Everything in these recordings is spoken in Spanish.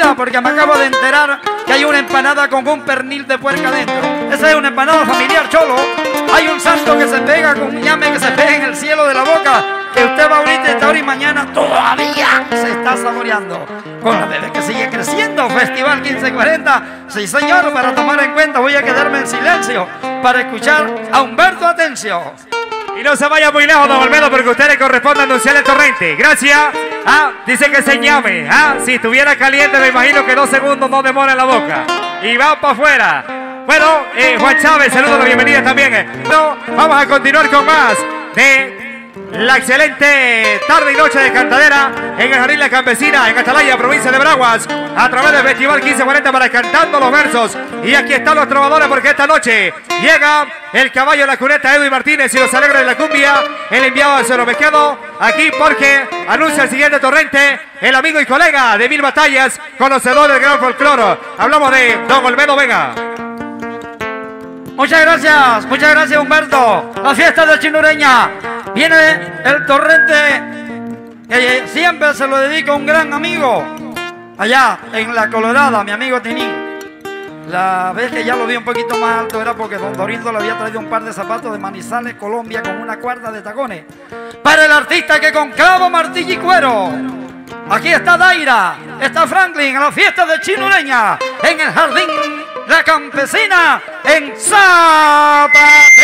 comida, porque me acabo de enterar que hay una empanada con un pernil de puerca dentro. Esa es una empanada familiar, cholo. Hay un santo que se pega con un ñame que se pega en el cielo de la boca, que usted va ahorita, esta hora y mañana todavía se está saboreando. Con la bebé que sigue creciendo, Festival 1540. Sí, señor, para tomar en cuenta voy a quedarme en silencio para escuchar a Humberto Atencio. Y no se vaya muy lejos, don Olmedo, porque a usted le corresponde anunciar el torrente. Gracias. Dice que se llame. Si estuviera caliente, me imagino que 2 segundos no demora en la boca. Y va para afuera. Bueno, Juan Chávez, saludo, la bienvenida también. No, vamos a continuar con más de la excelente tarde y noche de cantadera en el Jardín La Campesina, en Atalaya, provincia de Veraguas, a través del Festival 1540 para Cantando los Versos. Y aquí están los trovadores, porque esta noche llega el caballo de la cuneta Edwin Martínez y los alegres de la cumbia, el enviado de Cerro Pescado, aquí porque anuncia el siguiente torrente, el amigo y colega de Mil Batallas, conocedor del gran folclore. Hablamos de don Olmedo Vega. Muchas gracias Humberto. La fiesta de Chinureña. Viene el torrente que siempre se lo dedico a un gran amigo allá en La Colorada, mi amigo Tinín. La vez que ya lo vi un poquito más alto era porque don Dorindo le había traído un par de zapatos de Manizales, Colombia, con una cuerda de tacones para el artista que con clavo, martillo y cuero. Aquí está Daira, está Franklin, a la fiesta de Chinureña en el Jardín La Campesina en Zapatero.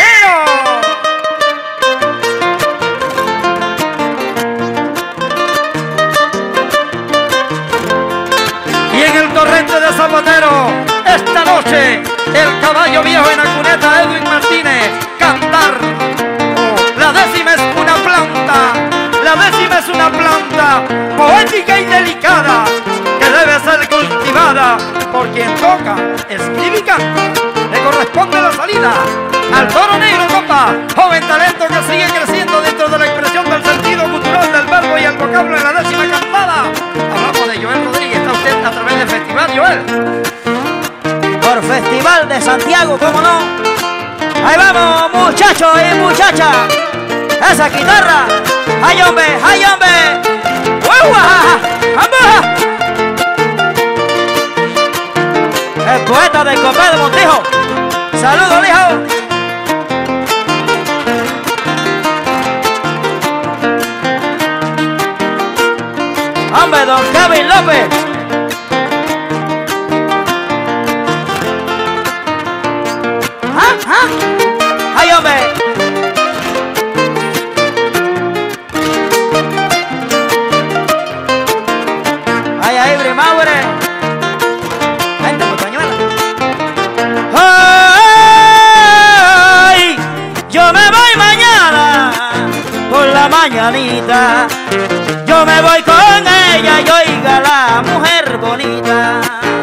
Y en el torrente de Zapatero, esta noche, el caballo viejo en la cuneta Edwin Martínez, cantar. La décima es una planta, la décima es una planta poética y delicada, que debe ser cultivada por quien toca, escribe y canta. Le corresponde la salida al toro negro, compa, joven talento que sigue creciendo dentro de la expresión del sentido cultural del verbo y el vocablo en la décima cantada. Hablamos de Joel Rodríguez, está usted a través del festival, Joel. Por Festival de Santiago, ¿cómo no? Ahí vamos, muchachos y muchachas. Esa guitarra. ¡Ay, hombre! ¡Ay, hombre! ¡Vamos! El poeta del Copé de Montijo. ¡Saludos, hijo! ¡Hombre, don Kevin López! ¡Ay, hombre! ¡Ay, ay, Brimaure! ¡Vente, por pañuela! ¡Ay! Yo me voy mañana por la mañanita. Yo me voy con ella y oiga la mujer bonita.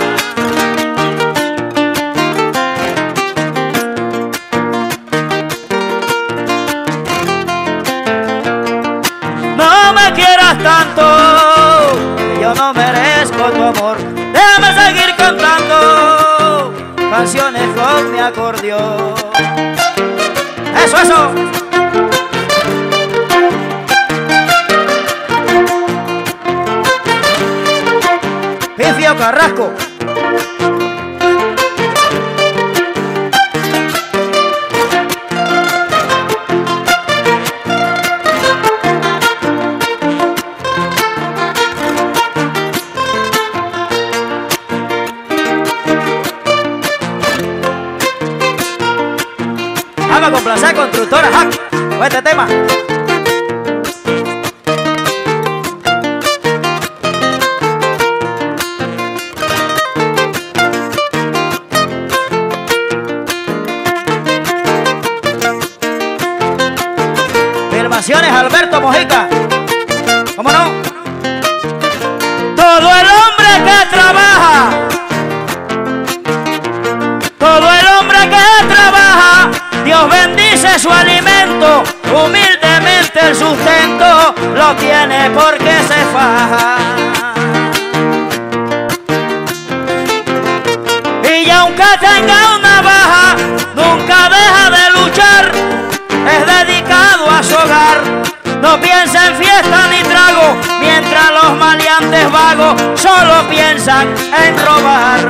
No me quieras tanto, que yo no merezco tu amor. Déjame seguir cantando canciones con mi acordeón. Eso. Pifio Carrasco. Vamos a complacer a Constructora Hack con este tema. Filmaciones Alberto Mojica. ¿Cómo no? Todo el hombre que trabaja, todo el hombre que trabaja, Dios bendice su alimento, humildemente el sustento lo tiene porque se faja. Y aunque tenga una baja, nunca deja de luchar, es dedicado a su hogar, no piensa en fiesta ni trago, mientras los maleantes vagos solo piensan en robar.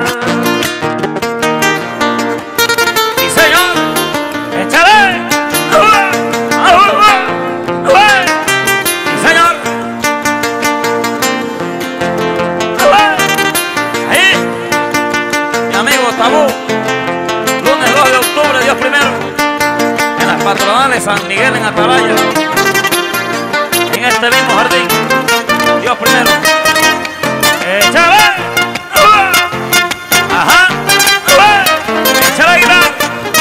Sí, señor, échale. Sí, señor. Ahí, Mi amigo Tabú, lunes 2 de octubre, Dios primero, en las patronales San Miguel en Atalaya, en este mismo jardín, Dios primero. Échale. Ajá. Échale la guitarra.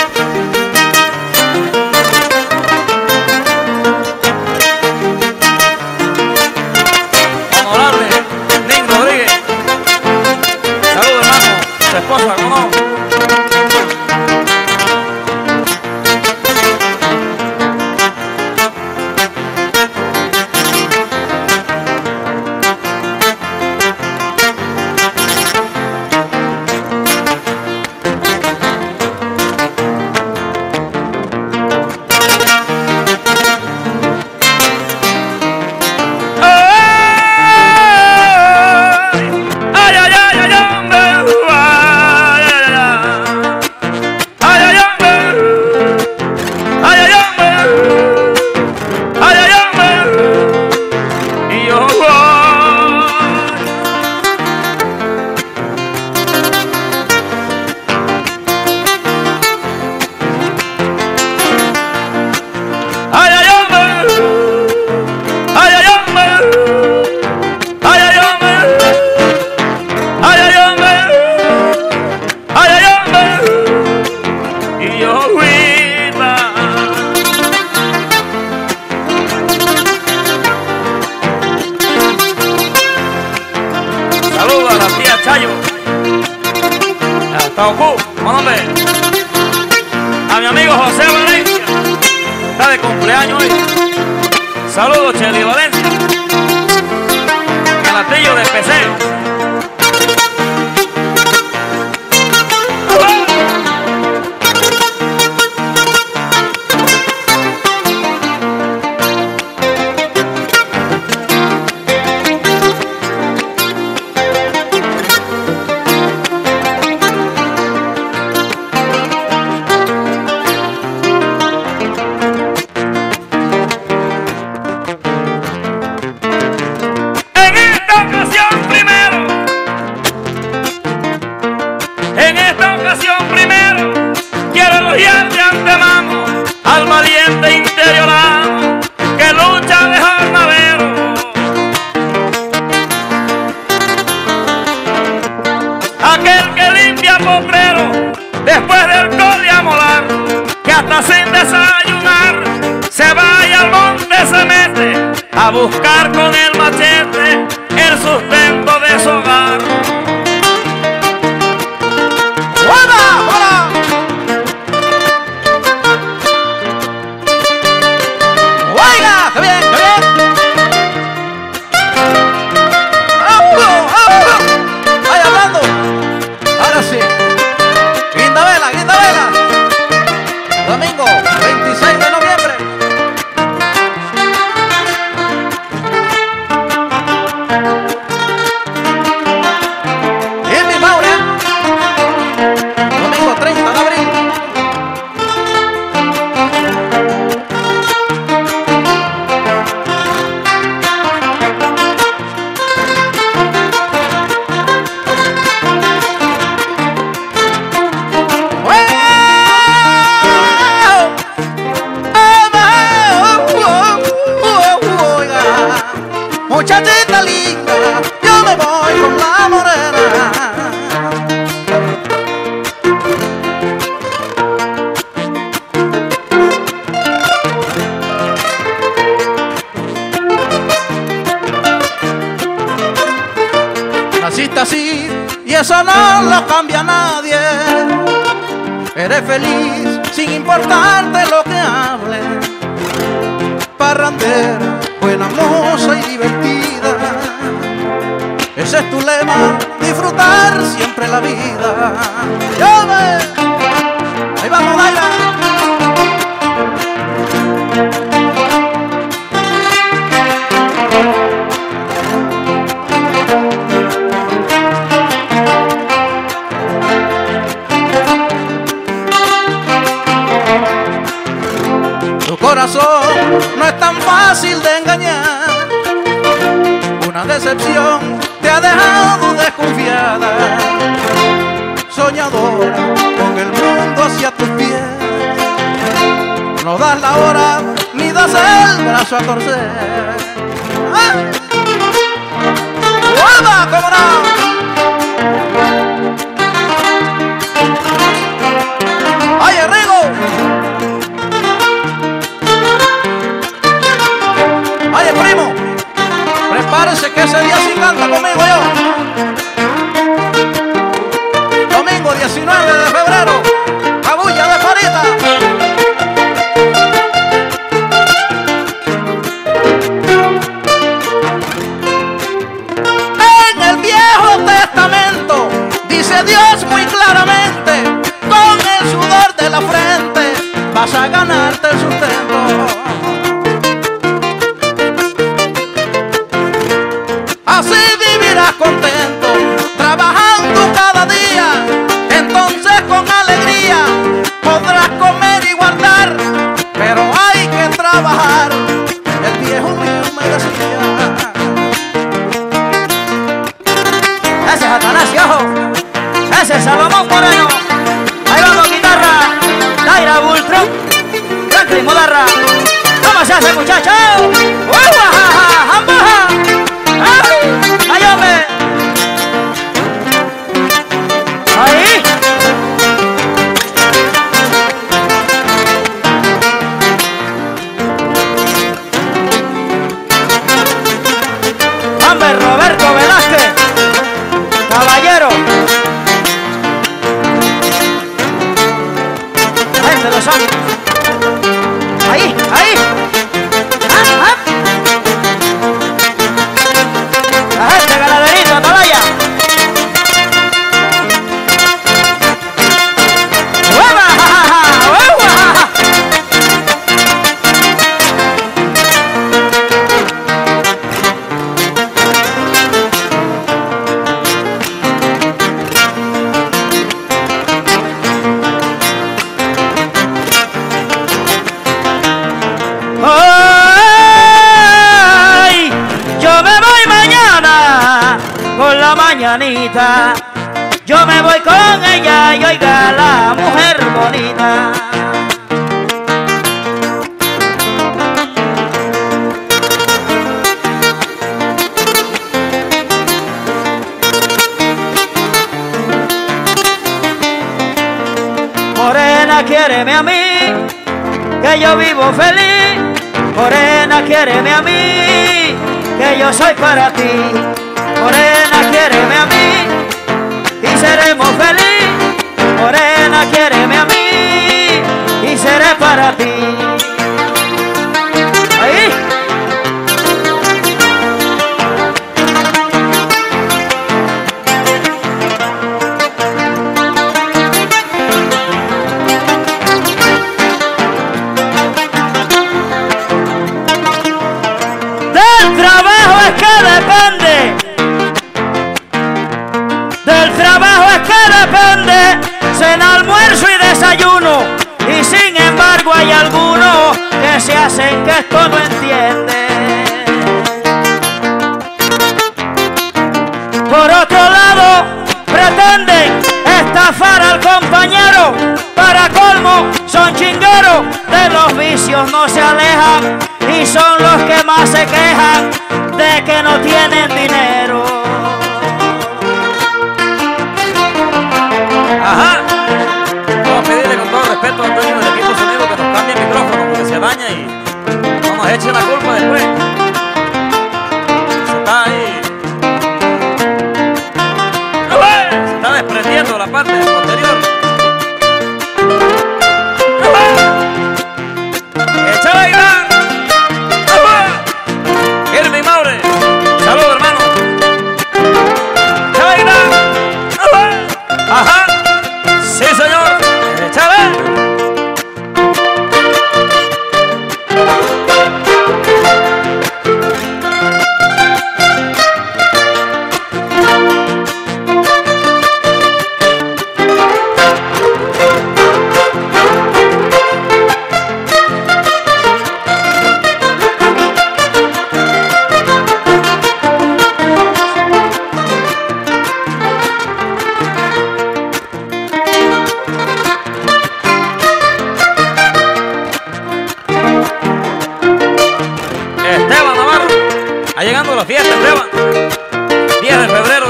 Honorable Nin Rodríguez, saludos hermano, su esposa, ¿cómo no? Saludos a la tía Chayo, hasta Ocú, hombre. A mi amigo José Valencia, está de cumpleaños hoy. Saludos, Cheli Valencia. Canatillo de PC. Al valiente interiorano que lucha de jornalero, aquel que limpia potrero después del col de amolar, que hasta sin desayunar se vaya al monte, se mete a buscar con el machete el sustento de su hogar. ¡Qué bien, qué bien! ¡Vaya hablando! Ahora sí. Guinda vela, guinda vela. Domingo 26 de noviembre. Y mi Maura. Domingo 30 de abril. Muchachita linda, yo me voy con la morena. Naciste así y eso no lo cambia nadie. Eres feliz sin importarte lo que hable. Parrandera, buena moza y divertida. Ese es tu lema, disfrutar siempre la vida. Ahí vamos, Daira. brazo a torcer. ¡Ah! ¡Guarda, cómo no! ¡Oye, Rigo! Oye, primo, prepárese que ese día sí canta conmigo yo. Domingo 19 de febrero, Cabulla de Parita. En el Viejo Testamento dice Dios muy claramente: con el sudor de la frente vas a ganarte el sustento. Así vivirás contento, trabajando cada día. Entonces con alegría podrás comer y guardar, pero hay que trabajar. El viejo mío me decía. Ese es Atanasio, ojo. Ese es Salomón Moreno. Ahí vamos, guitarra. Daira Bultrón. Franklin Modarra. ¿Cómo se hace, muchachos? ¡Ay, hombre! ¡Ahí! ¡Hombre, Roberto Velázquez! ¡Caballero! La gente lo sabe. ¡Ahí! ¡Ahí! ¡Ah! ¡Ah! La gente, ganaderito, Atalaya. ¡Hueva! ¡Hueva! ¡Ay! Yo me voy mañana con la mañanita. Yo me voy con ella y oiga la mujer bonita. Morena, quiéreme a mí, que yo vivo feliz. Morena, quiéreme a mí, que yo soy para ti. Morena, quiéreme a mí y seremos felices. Morena, quiéreme a mí y seré para ti. Ahí. Del trabajo es que depende. Del trabajo es que depende cena, almuerzo y desayuno. Y sin embargo hay algunos que se hacen que esto no entiende. Por otro lado, pretenden estafar al compañero. Para colmo, son chingueros, de los vicios no se alejan y son los que más se quejan de que no tienen dinero. Ajá. Vamos a pedirle con todo respeto al dueño del equipo sonido que nos cambie el micrófono porque se daña y no nos eche la culpa después. Se está ahí. Se está desprendiendo la parte posterior. ¡Échale ahí, Irving Maure! ¡Saludos, hermano! ¡Échale ahí, ¡ajá! ¡Sí, señor! ¡Échale!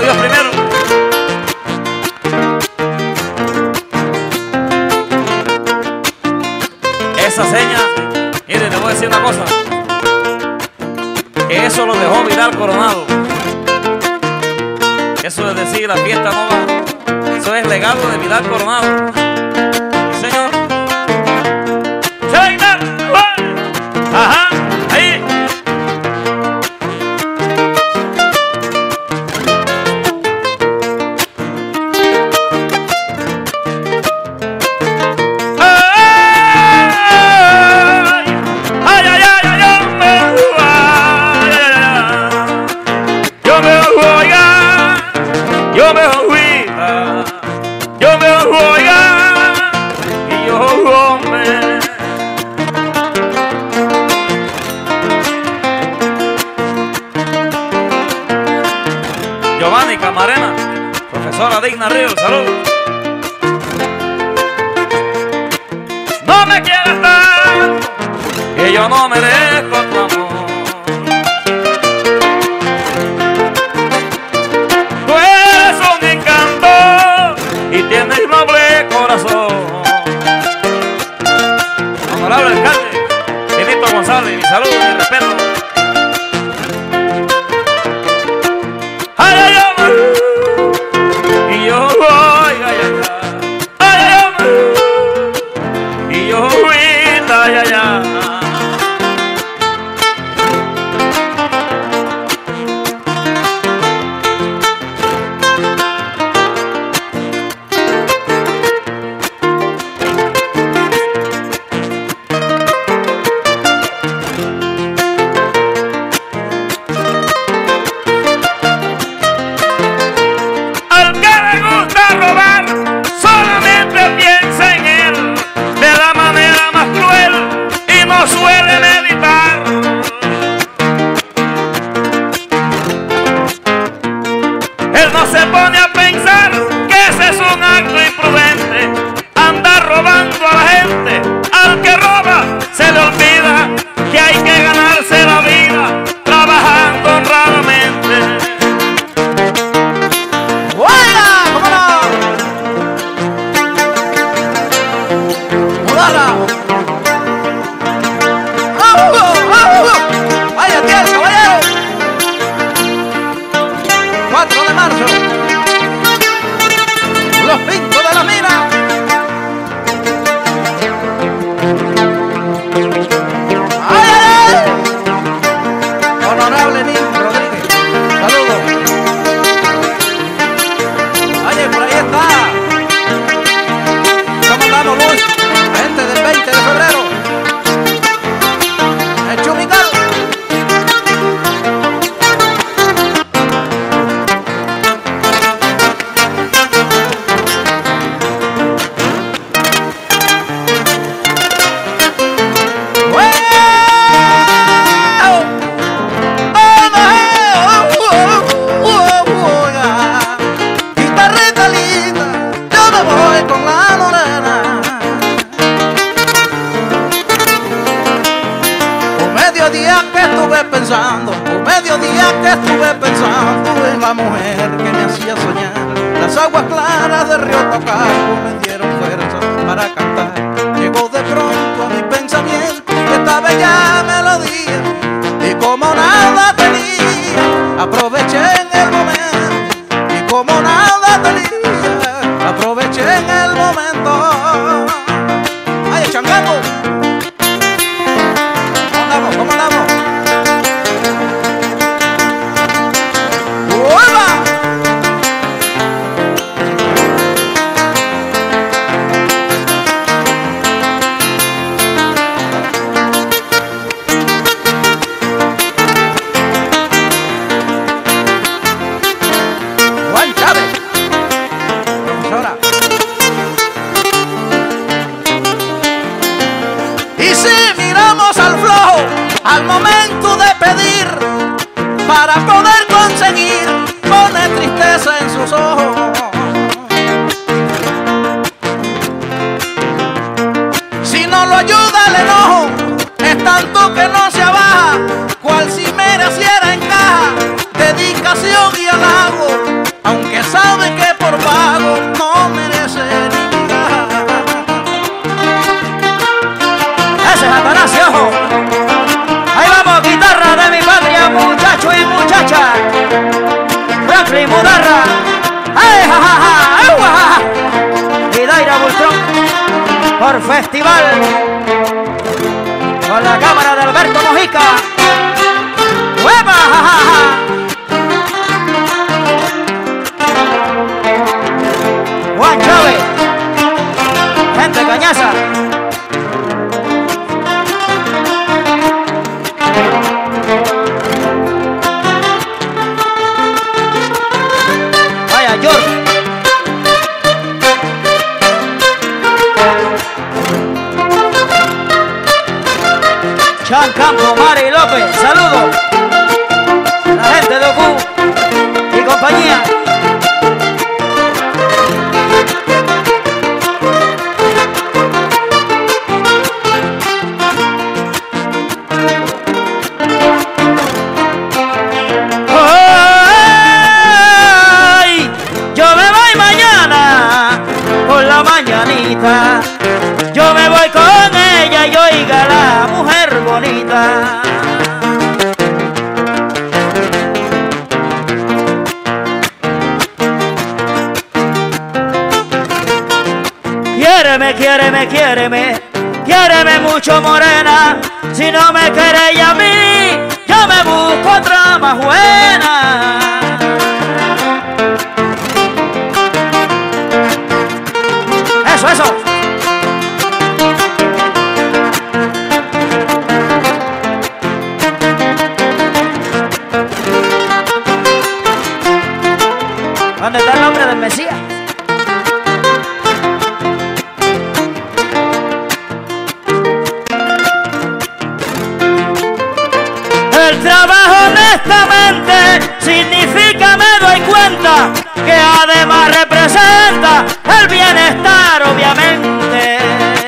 Dios primero. Esa seña, mire, le voy a decir una cosa. Que eso lo dejó Vidal Coronado. Eso es decir, la fiesta no va. Eso es legado de Vidal Coronado. Sí, señor. Ajá, ahí. Giovanni Camarena, profesora Digna Río, salud. No me quieras tanto, que yo no merezco tu amor. Tú eres un encanto y tienes noble corazón. Honorable alcalde, Benito González, mi salud, mi respeto. Y yo voy y yo allá. Se pone a pensar que ese es un acto imprudente, andar robando a la gente. Al que roba se le olvida que hay que ganarse la vida trabajando honradamente. ¡Buena! ¿Cómo no? ¡Hola! ¡Vaya tierra, caballero! 4 de marzo, los pintos de la mina. ¡Ay, ay, ay! Honorable Nil Rodríguez, saludos. Oye, por ahí está. ¿Cómo andamos, Luis? La gente del 20 de febrero. El Chumical. Por mediodía que estuve pensando en la mujer que me hacía soñar. Las aguas claras del río Tocayo me dieron fuerza para cantar. Llegó de pronto a mi pensamiento esta bella melodía, y como nada tenía, aproveché en el momento. Y como nada tenía, aproveché en el momento. ¡Ay, changango! ¿Cómo andamos? ¿Cómo andamos? Al momento de pedir, para poder conseguir, pone tristeza en sus ojos. Si no lo ayuda el enojo, es tanto que no se abaja, cual si mereciera en caja dedicación y halago por festival con la cámara de Alberto Mojica. ¡Hueva! ¡Ja, ja, ja! Juan Chávez, gente Cañaza. Vaya, George. Chan Campo, Mari López, saludos. La gente de Ocu y compañía. Ay, yo me voy mañana por la mañanita. Yo me voy con ella y oiga la mujer bonita. Quiéreme, quiéreme, quiéreme, quiéreme mucho morena. Si no me queréis a mí, yo me busco otra más buena. Eso, eso. ¿Dónde está el nombre del Mesías? El trabajo honestamente significa, me doy cuenta, que además representa el bienestar, obviamente.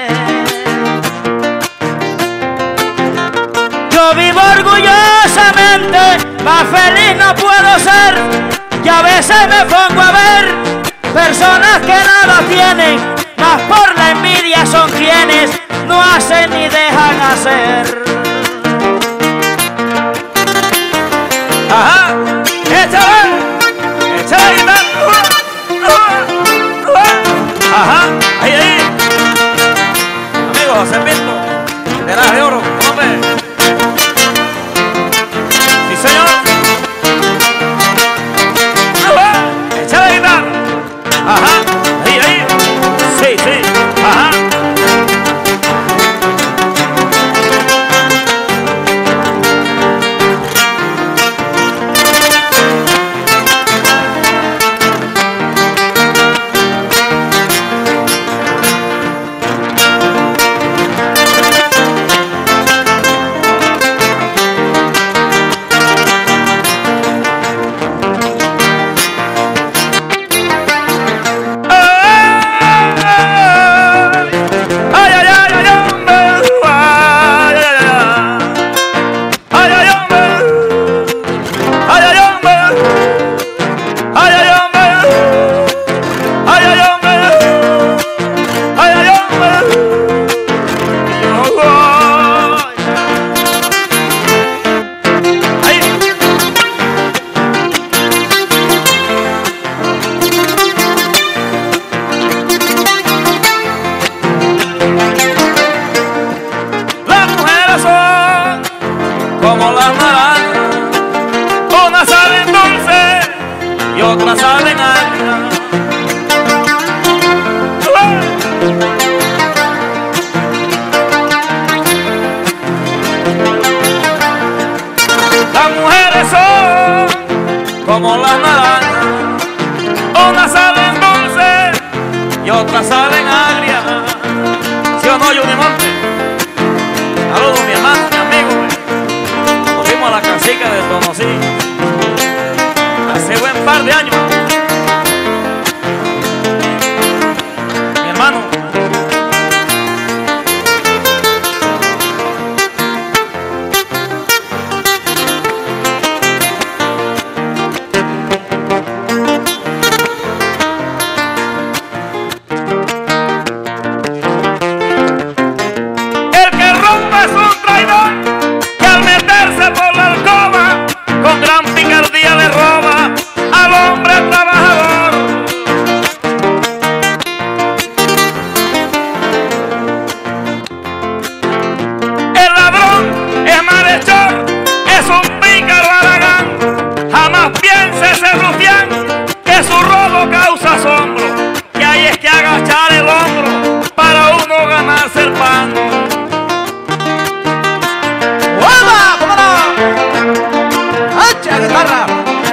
Yo vivo orgullosamente, más feliz no puedo ser. Y a veces me pongo a ver personas que nada tienen, mas por la envidia son quienes no hacen ni dejan hacer. Ajá, échale, échale, ajá, ahí, ahí. Amigo José Pinto, de la de oro, hombre. Sí, señor. Échale guitarra. Ajá, ahí, ahí. Sí, sí, ajá. Como las naranjas, unas saben dulce y otras saben agria. Las mujeres son como las naranjas, unas saben dulce y otras saben agria. ¿Sí o no, Juni Monte? Saludos, mi hermano, mi amigo. A la cacica de Tonosí hace buen par de años, mi hermano. El que rompe es un traidor, que al meterse por la alcoba con gran picardía le roba al hombre trabajador. causa asombro, que hay es que agachar el hombro para uno ganarse el pan. ¡Vuelva! ¡Cómo no! ¡Hacha guitarra!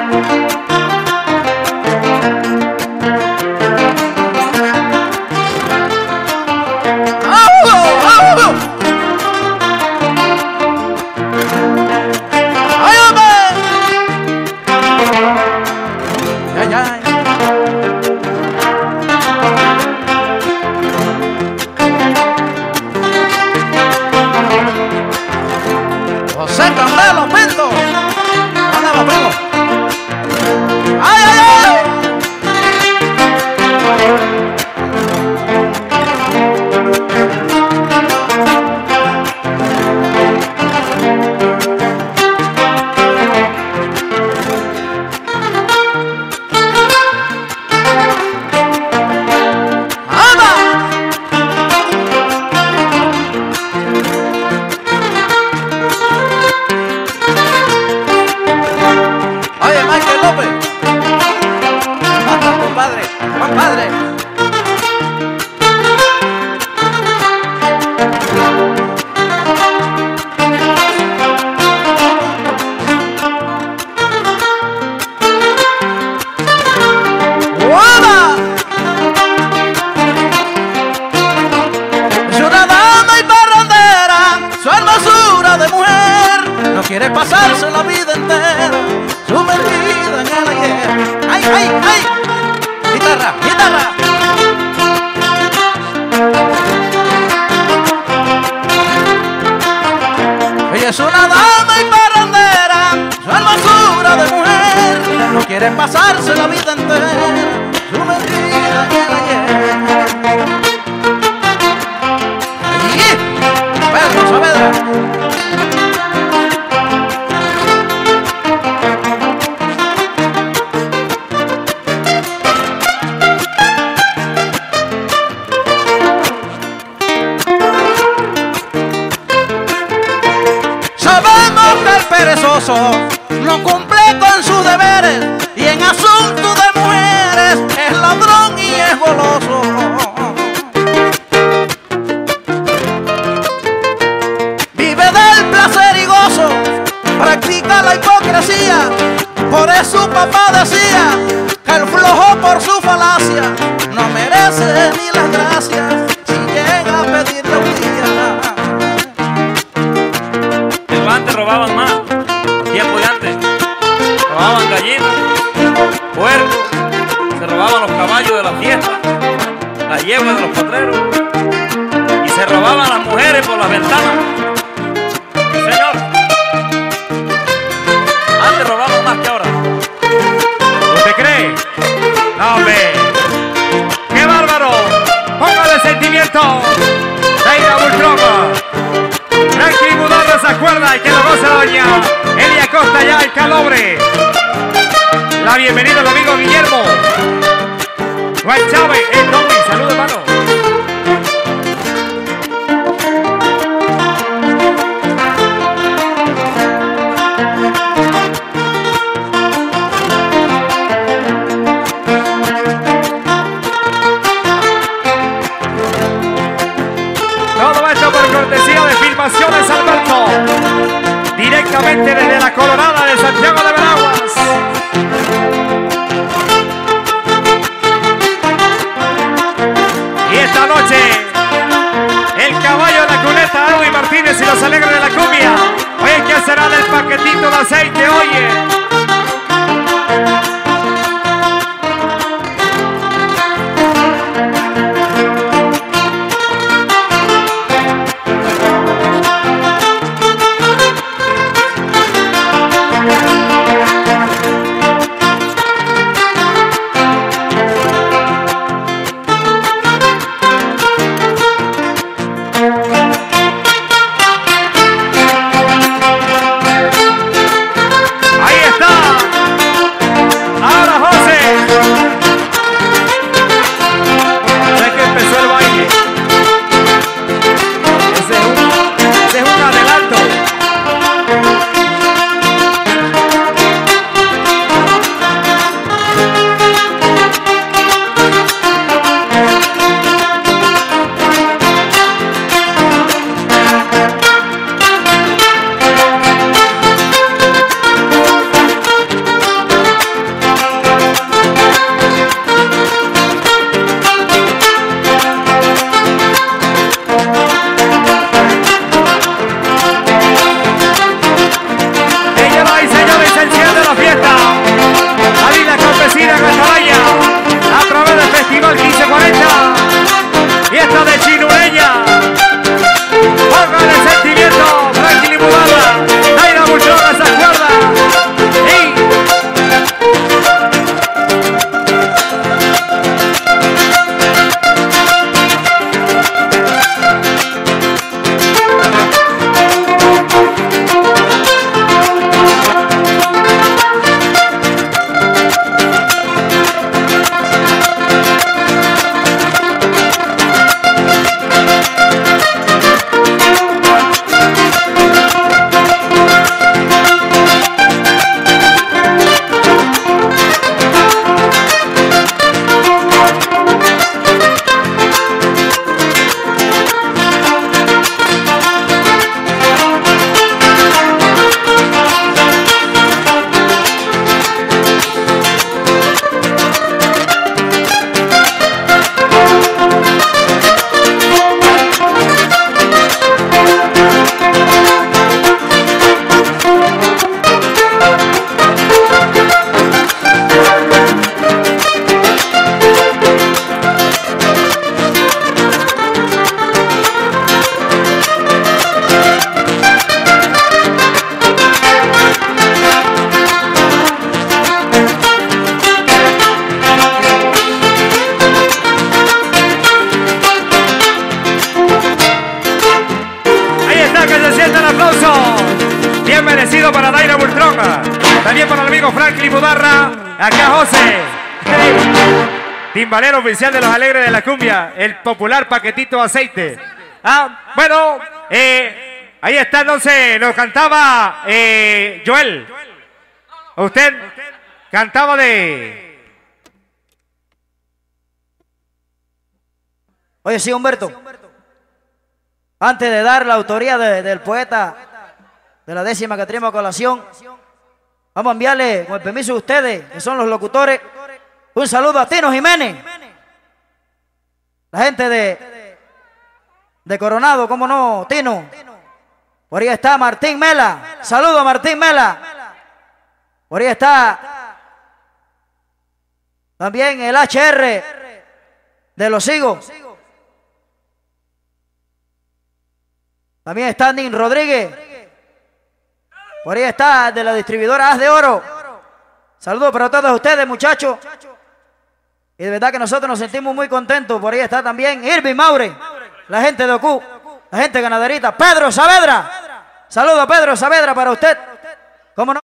Quiere pasarse la vida entera sumergida en el ayer. ¡Ay, ay, ay! ¡Guitarra, guitarra! Ella es una dama y parrandera, su hermosura de mujer. No quiere pasarse la vida entera sumergida en el ayer. ¡Ahí! ¡Pedro Saavedra! No cumple con sus deberes y en asunto de mujeres es ladrón y es goloso. Vive del placer y gozo, practica la hipocresía. Por eso su papá decía que el flojo por su falacia no merece ni las gracias si llega a pedirle un día. Pero antes robaban más. Tiempo de antes, robaban gallinas, puercos, se robaban los caballos de la fiesta, las yeguas de los potreros y se robaban las mujeres por las ventanas. Sí, señor. Antes robaban más que ahora. ¿Usted cree? No, hombre. ¡Qué bárbaro! ¡Póngale sentimiento! ¡Deira Bultroga! Franklin Budorra se acuerda y que lo goce doña Elia Costa ya el Calobre. La bienvenida al amigo Guillermo Juan Chávez, el Tommy, salud hermano. Todo esto por cortesía de Filmaciones Alberto, directamente desde la Coronada de Santiago de Veraguas. Y esta noche, el caballo de la cuneta, Edwin Martínez y los alegres de la cumbia. Oye, ¿qué será del paquetito de aceite? Oye. Ahí está. amigo Franklin Budarra. Acá José. Timbalero oficial de los Alegres de la Cumbia. El popular paquetito de aceite. Bueno, ahí está entonces. Nos cantaba Joel. Usted cantaba de... Oye, sí, Humberto. Antes de dar la autoría del poeta de la 10ª que tenemos a colación, vamos a enviarle, con el permiso de ustedes, que son los locutores, un saludo a Tino Jiménez. La gente de Coronado, ¿cómo no? Tino. Por ahí está Martín Mela. Saludo a Martín Mela. Por ahí está también el HR de Los Higos. También está Nin Rodríguez. Por ahí está de la distribuidora Haz de Oro. Saludos para todos ustedes, muchachos. Y de verdad que nosotros nos sentimos muy contentos. Por ahí está también Irving Maure, la gente de Ocu, la gente ganaderita. Pedro Saavedra. Saludos a Pedro Saavedra para usted. ¿Cómo no?